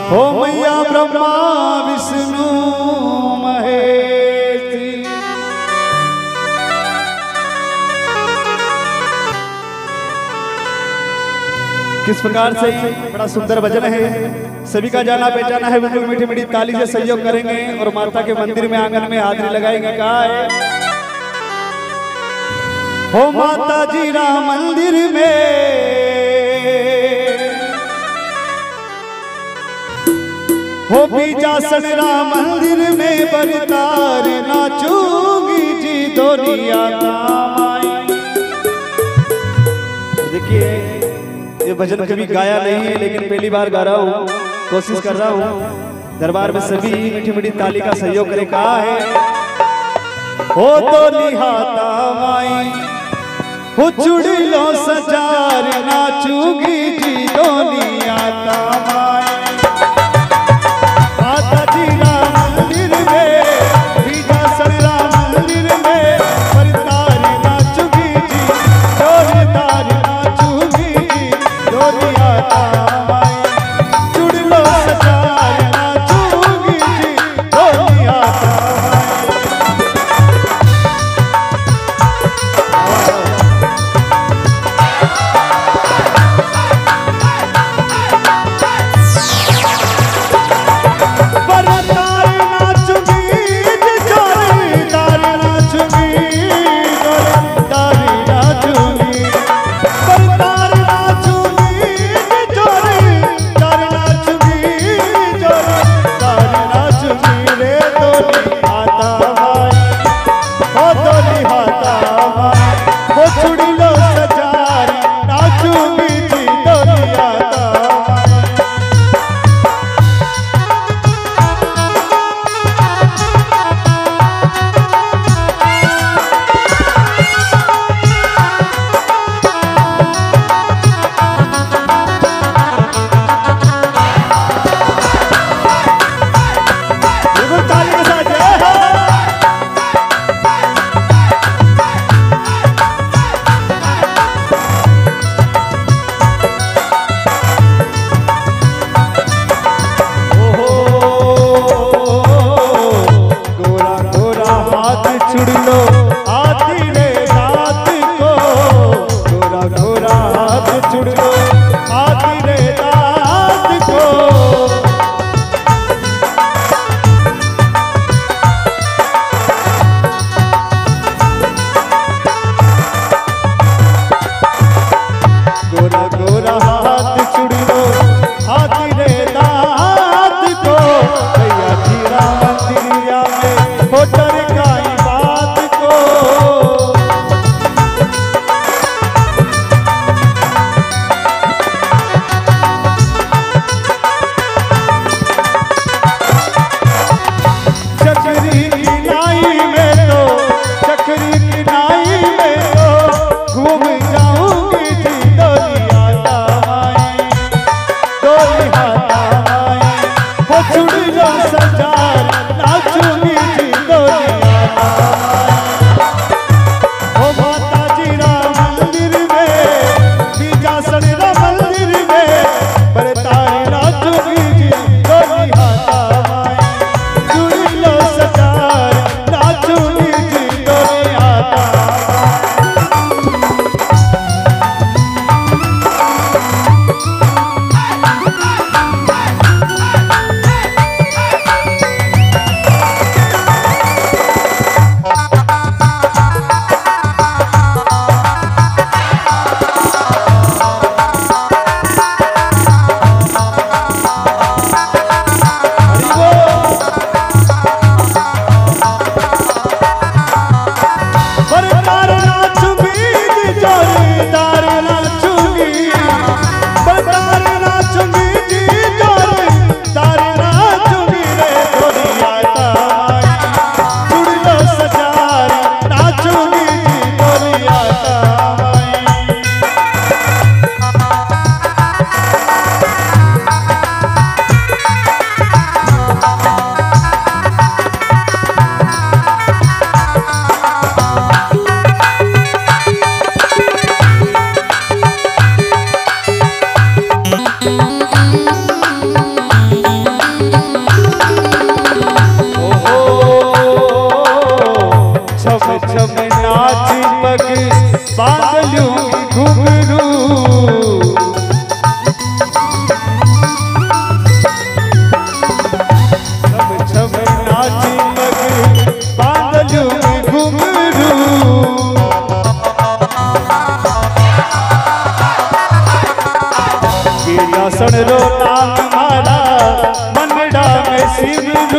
हो मैया ब्रह्मा विष्णु महेश। किस प्रकार से बड़ा सुंदर भजन है, सभी का जाना पहचाना है। बिल्कुल मीठी मीठी ताली से सहयोग करेंगे और माता के मंदिर में आंगन में हाजिरी लगाएंगे। कहा है हो माता जी राम मंदिर में हो बीजासन राम मंदिर में बरतार नाचूंगी जी दुनिया आई। देखिए ये भजन कभी गाया नहीं है, लेकिन पहली बार गा रहा हूँ, कोशिश कर रहा हूँ। दरबार में सभी मीठी मीठी ताली का सहयोग करे। कहा है हो तो निहाता माई हो चुड़िलो सजार नाचूंगी जी दुनिया माई। माता जी राम मंदिर में बीजासन राम मंदिर में बरतार नाचूंगी जी जोरदार नाचूंगी जी दुनिया माई। चुड़िलो सजार नाचूंगी जी दुनिया घूम जाऊंगी जी दुनिया सिंहासन रो नाम मारा मनड़ा में शिव